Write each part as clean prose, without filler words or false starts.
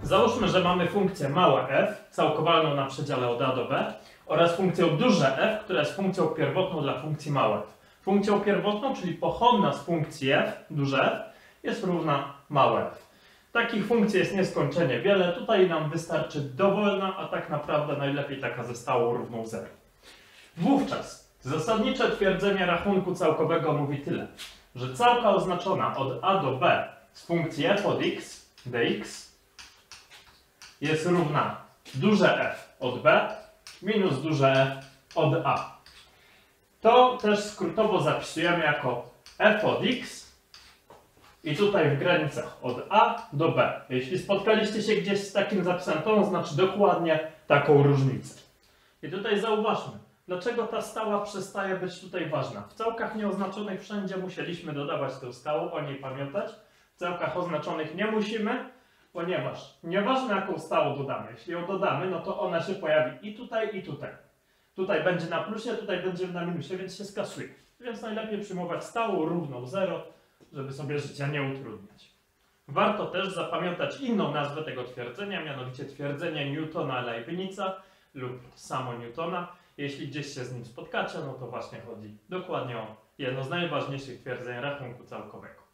Załóżmy, że mamy funkcję małe f, całkowalną na przedziale od a do b oraz funkcję duże f, która jest funkcją pierwotną dla funkcji małe f. Funkcją pierwotną, czyli pochodna z funkcji f, duże f, jest równa małe f. Takich funkcji jest nieskończenie wiele, tutaj nam wystarczy dowolna, a tak naprawdę najlepiej taka ze stałą równą 0. Wówczas zasadnicze twierdzenie rachunku całkowego mówi tyle, że całka oznaczona od a do b z funkcji f od x dx jest równa duże f od b minus duże f od a. To też skrótowo zapisujemy jako f od x i tutaj w granicach od a do b. Jeśli spotkaliście się gdzieś z takim zapisem, to oznacza dokładnie taką różnicę. I tutaj zauważmy, dlaczego ta stała przestaje być tutaj ważna. W całkach nieoznaczonych wszędzie musieliśmy dodawać tę stałą, o niej pamiętać. W całkach oznaczonych nie musimy, ponieważ nieważne jaką stałą dodamy, jeśli ją dodamy, no to ona się pojawi i tutaj, i tutaj. Tutaj będzie na plusie, tutaj będzie na minusie, więc się skasuje. Więc najlepiej przyjmować stałą równą 0, żeby sobie życia nie utrudniać. Warto też zapamiętać inną nazwę tego twierdzenia, mianowicie twierdzenie Newtona-Leibniza lub samo Newtona. Jeśli gdzieś się z nim spotkacie, no to właśnie chodzi dokładnie o jedno z najważniejszych twierdzeń rachunku całkowego.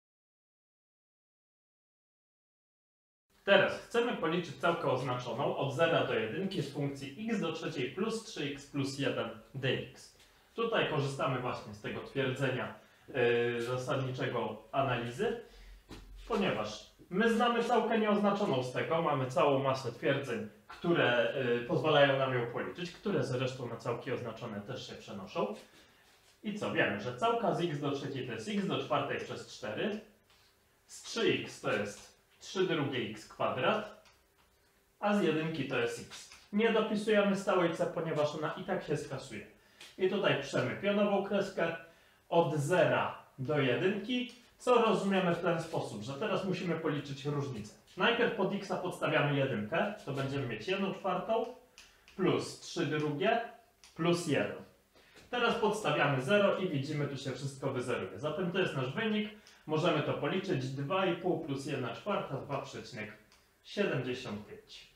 Teraz chcemy policzyć całkę oznaczoną od 0 do 1 z funkcji x do trzeciej plus 3x plus 1 dx. Tutaj korzystamy właśnie z tego twierdzenia zasadniczego analizy, ponieważ my znamy całkę nieoznaczoną z tego, mamy całą masę twierdzeń, które pozwalają nam ją policzyć, które zresztą na całki oznaczone też się przenoszą. I co? Wiemy, że całka z x do trzeciej to jest x do czwartej przez 4, z 3x to jest 3 drugie x kwadrat, a z 1 to jest x. Nie dopisujemy stałej c, ponieważ ona i tak się skasuje. I tutaj piszemy pionową kreskę od 0 do 1, co rozumiemy w ten sposób, że teraz musimy policzyć różnicę. Najpierw pod x podstawiamy 1, to będziemy mieć 1/4 plus 3 drugie plus 1. Teraz podstawiamy 0 i widzimy, tu się wszystko wyzeruje. Zatem to jest nasz wynik. Możemy to policzyć 2,5 plus 1/4, 2,75.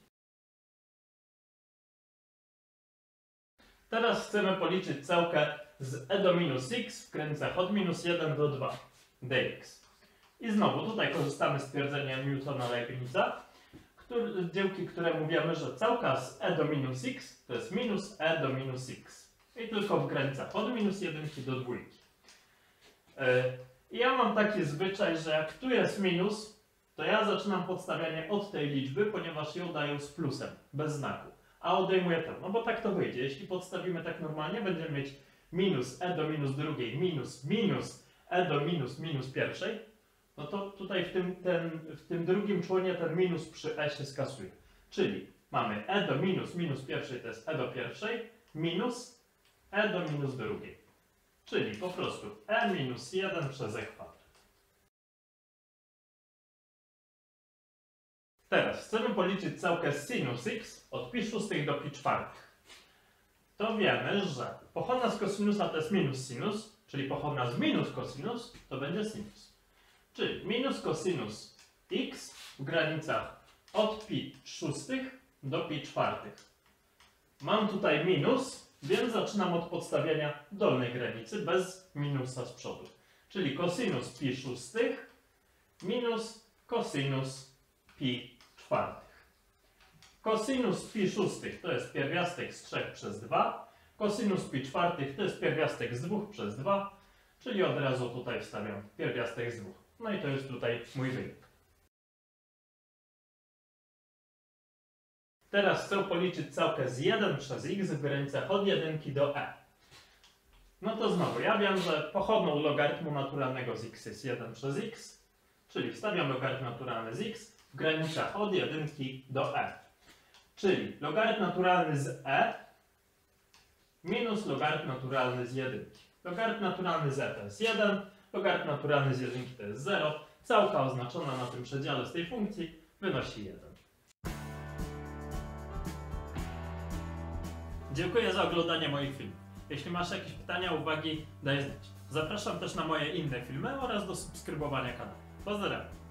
Teraz chcemy policzyć całkę z e do minus x w granicach od minus 1 do 2 dx. I znowu tutaj korzystamy z twierdzenia Newtona-Leibniza, dzięki któremu wiemy, że całka z e do minus x to jest minus e do minus x. I tylko w granicach od minus 1 do 2. I ja mam taki zwyczaj, że jak tu jest minus, to ja zaczynam podstawianie od tej liczby, ponieważ ją dają z plusem, bez znaku. A odejmuję tę, no bo tak to wyjdzie. Jeśli podstawimy tak normalnie, będziemy mieć minus e do minus drugiej minus minus e do minus minus pierwszej, no to tutaj w tym drugim członie ten minus przy e się skasuje. Czyli mamy e do minus minus pierwszej to jest e do pierwszej minus e do minus drugiej. Czyli po prostu e minus 1 przez e kwadrat. Teraz chcemy policzyć całkę sinus x od pi szóstych do pi czwartych. To wiemy, że pochodna z kosinusa to jest minus sinus, czyli pochodna z minus kosinus to będzie sinus. Czyli minus kosinus x w granicach od pi szóstych do pi czwartych. Mam tutaj minus, więc zaczynam od podstawiania dolnej granicy bez minusa z przodu. Czyli kosinus pi szóstych minus kosinus pi czwartych. Kosinus pi szóstych to jest pierwiastek z 3 przez 2. Kosinus pi czwartych to jest pierwiastek z 2 przez 2. Czyli od razu tutaj wstawiam pierwiastek z 2. No i to jest tutaj mój wynik. Teraz chcę policzyć całkę z 1 przez x w granicach od 1 do e. No to znowu, ja wiem, że pochodną logarytmu naturalnego z x jest 1 przez x, czyli wstawiam logarytm naturalny z x w granicach od 1 do e. Czyli logarytm naturalny z e minus logarytm naturalny z 1. Logarytm naturalny z e to jest 1, logarytm naturalny z 1 to jest 0. Całka oznaczona na tym przedziale z tej funkcji wynosi 1. Dziękuję za oglądanie moich filmów. Jeśli masz jakieś pytania, uwagi, daj znać. Zapraszam też na moje inne filmy oraz do subskrybowania kanału. Pozdrawiam!